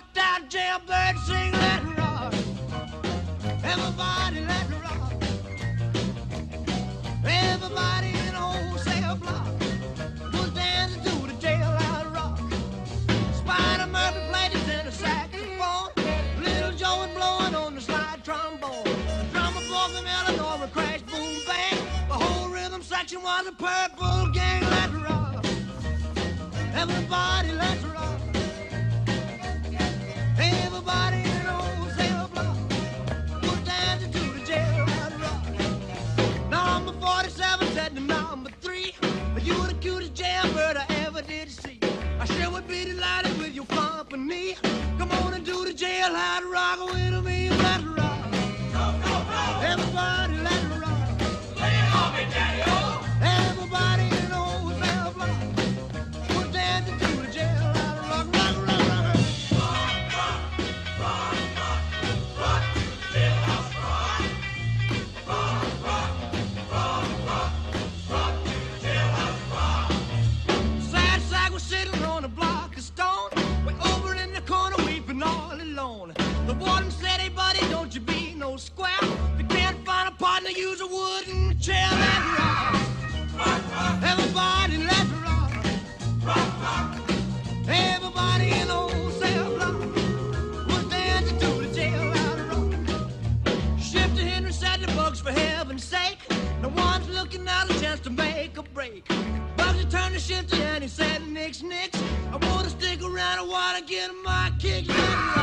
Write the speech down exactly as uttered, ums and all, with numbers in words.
knocked out jailbird, sing let it rock. Everybody let it rock. Everybody in the wholesale block was dancing to the jailhouse rock. Spider Murphy played his in a saxophone. Little Joe was blowing on the slide trombone. The drummer boy from Illinois would crash, boom, bang. The whole rhythm section was a purple gang. Let it rock. Everybody let it rock. Everybody in the wholesale block was dancing to the jailhouse rock. Number forty-seven said to number three, you were the cutest jailbird I ever did see. I sure would be delighted with your company. Come on and do the jailhouse rock with me. Let it rock. Everybody let it rock. Lay it on me, Daddy-O. Everybody in the wholesale block was dancing to the jailhouse rock. Rock, rock, rock, rock. Rock, rock, rock, rock to the jailhouse rock. Rock, rock, rock, rock, rock to the jailhouse rock. Sad sack was sitting on a block of stone, way over in the corner weeping all alone. The warden said, hey buddy, don't you be no square. If you can't find a partner, use a wooden chair. Let it rock. Rock, rock. Everybody let it rock. Rock, rock. Everybody in the wholesale block was dancing to the jailhouse rock. Shifter Henry said the Bugs, for heaven's sake, no one's looking out a chance to make a break. Bugsy turned to Shifter and he said, nix, nix, I wanna stick around, I wanna get my kicks. Let it rock.